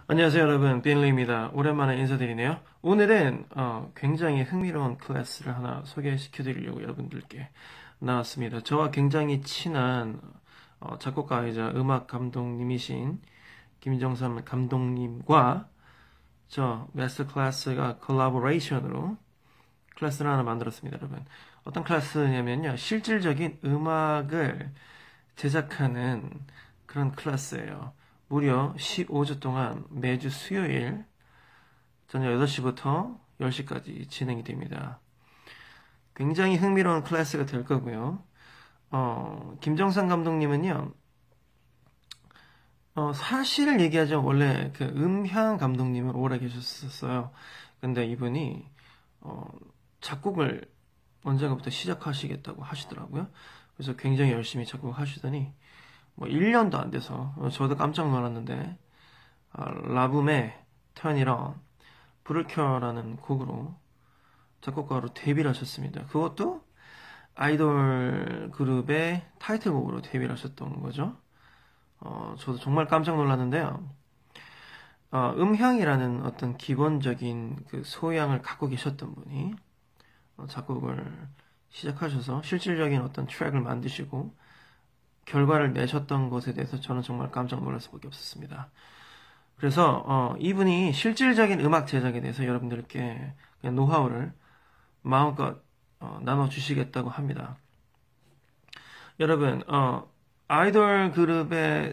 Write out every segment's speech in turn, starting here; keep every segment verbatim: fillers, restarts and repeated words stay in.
안녕하세요 여러분, 빈리입니다. 오랜만에 인사드리네요. 오늘은 어, 굉장히 흥미로운 클래스를 하나 소개시켜 드리려고 여러분들께 나왔습니다. 저와 굉장히 친한 어, 작곡가이자 음악 감독님이신 김정삼 감독님과 저 마스터 클래스가 콜라보레이션으로 클래스를 하나 만들었습니다. 여러분, 어떤 클래스냐면요, 실질적인 음악을 제작하는 그런 클래스예요. 무려 십오 주 동안 매주 수요일 저녁 여덟 시부터 열 시까지 진행이 됩니다. 굉장히 흥미로운 클래스가 될 거고요. 어, 김정상 감독님은요, 어, 사실을 얘기하자면 원래 그 음향 감독님을 오래 계셨었어요. 근데 이분이 어, 작곡을 언젠가부터 시작하시겠다고 하시더라고요. 그래서 굉장히 열심히 작곡하시더니 뭐 일 년도 안 돼서 저도 깜짝 놀랐는데 아, 라붐의 턴이랑 불을 켜라는 곡으로 작곡가로 데뷔를 하셨습니다. 그것도 아이돌 그룹의 타이틀곡으로 데뷔를 하셨던 거죠. 어, 저도 정말 깜짝 놀랐는데요. 어, 음향이라는 어떤 기본적인 그 소양을 갖고 계셨던 분이 어, 작곡을 시작하셔서 실질적인 어떤 트랙을 만드시고 결과를 내셨던 것에 대해서 저는 정말 깜짝 놀랄 수밖에 없었습니다. 그래서 어, 이분이 실질적인 음악 제작에 대해서 여러분들께 그냥 노하우를 마음껏 어, 나눠주시겠다고 합니다. 여러분, 어, 아이돌 그룹의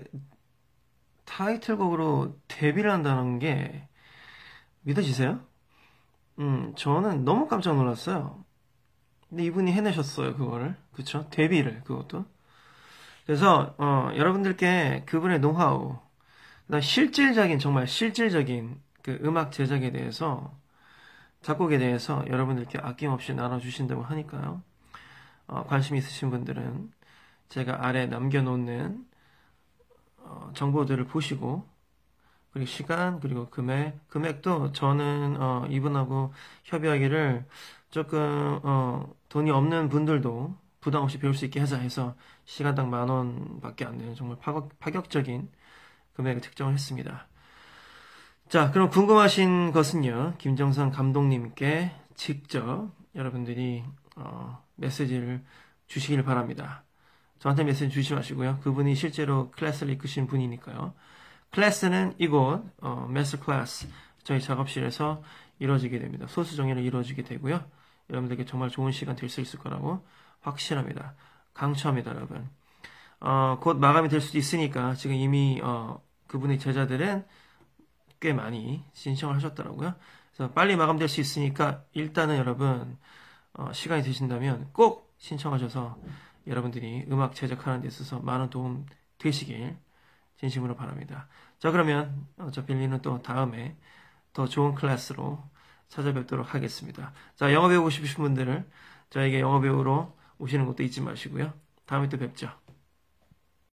타이틀곡으로 데뷔를 한다는 게 믿어지세요? 음, 저는 너무 깜짝 놀랐어요. 근데 이분이 해내셨어요, 그거를. 그쵸? 데뷔를, 그것도. 그래서 어, 여러분들께 그분의 노하우, 그다음 실질적인 정말 실질적인 그 음악 제작에 대해서 작곡에 대해서 여러분들께 아낌없이 나눠주신다고 하니까요. 어, 관심 있으신 분들은 제가 아래 남겨놓는 어, 정보들을 보시고 그리고 시간 그리고 금액 금액도 저는 어, 이분하고 협의하기를 조금 어, 돈이 없는 분들도 부담 없이 배울 수 있게 하자 해서 시간당 만 원밖에 안 되는 정말 파격, 파격적인 금액을 책정을 했습니다. 자, 그럼 궁금하신 것은요, 김정상 감독님께 직접 여러분들이 어, 메시지를 주시길 바랍니다. 저한테 메시지 주시지 마시고요. 그분이 실제로 클래스를 이끄신 분이니까요. 클래스는 이곳 어, 마스터 클래스 저희 작업실에서 이루어지게 됩니다. 소수 정예로 이루어지게 되고요. 여러분들께 정말 좋은 시간 될 수 있을 거라고 확실합니다. 강추합니다, 여러분. 어, 곧 마감이 될 수도 있으니까 지금 이미 어, 그분의 제자들은 꽤 많이 신청을 하셨더라고요. 그래서 빨리 마감될 수 있으니까 일단은 여러분 어, 시간이 되신다면 꼭 신청하셔서 여러분들이 음악 제작하는 데 있어서 많은 도움 되시길 진심으로 바랍니다. 자, 그러면 어, 저 빌리는 또 다음에 더 좋은 클래스로 찾아뵙도록 하겠습니다. 자, 영어 배우고 싶으신 분들은 저에게 영어 배우러 오시는 것도 잊지 마시고요. 다음에 또 뵙죠.